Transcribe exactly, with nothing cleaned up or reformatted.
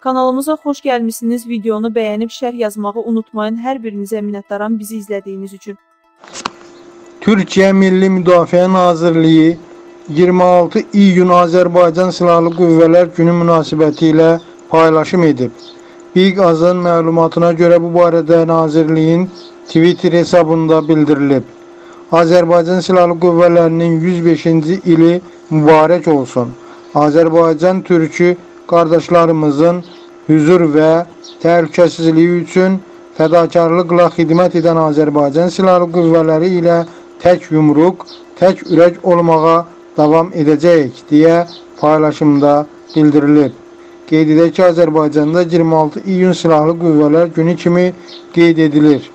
Kanalımıza xoş gəlmişsiniz. Videonu bəyənib şərh yazmağı unutmayın. Hər birinizə minnətdaram bizi izlədiyiniz üçün. Türkiye Milli Müdafiə Nazirliyi iyirmi altı iyun Azərbaycan Silahlı Qüvvələr Günü münasibətilə paylaşım edib. BİQAZın məlumatına görə bu barədə Nazirliyin Twitter hesabında bildirilib. Azərbaycan Silahlı Qüvvələrinin yüz beşinci ili mübarək olsun. Azərbaycan Türkü qardaşlarımızın huzur və təhlükəsizliyi üçün fədakarlıqla xidmət edən Azərbaycan Silahlı Qüvvələri ilə tək yumruq, tək ürək olmağa davam edəcəyik deyə paylaşımda bildirilib. Qeyd edək ki, Azərbaycanda iyirmi altı iyun Silahlı Qüvvələr Günü kimi qeyd edilir.